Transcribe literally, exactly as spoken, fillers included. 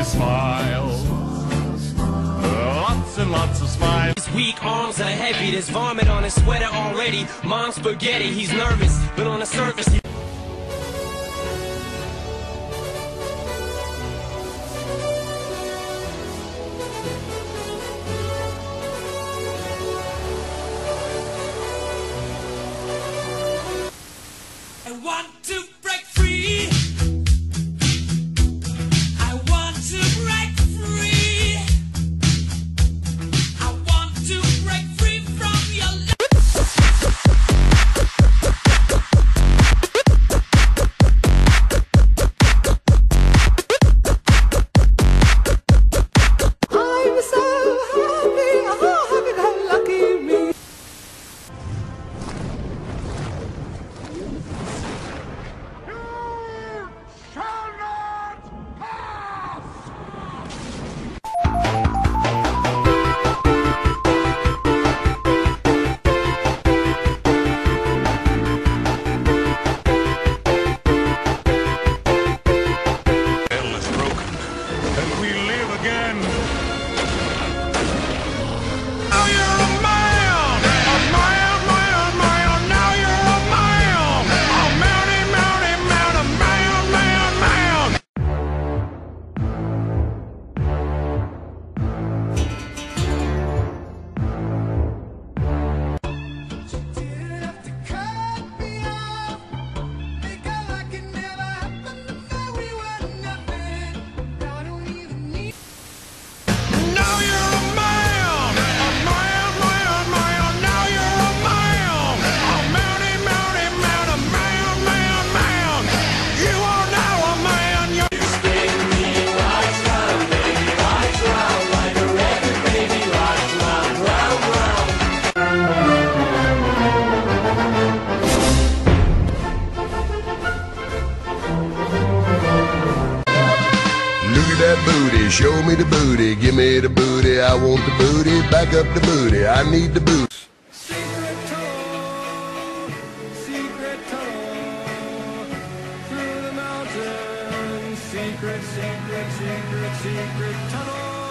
smile. Lots and lots of smiles. His weak arms are heavy, there's vomit on his sweater already. Mom's spaghetti, he's nervous, but on the surface he I want to break free. I want to break free. I want to break free from your I'm so happy, oh, happy, lucky me. That booty, show me the booty, give me the booty, I want the booty, back up the booty, I need the booty. Secret tunnel, secret tunnel, through the mountains, secret, secret, secret, secret tunnel.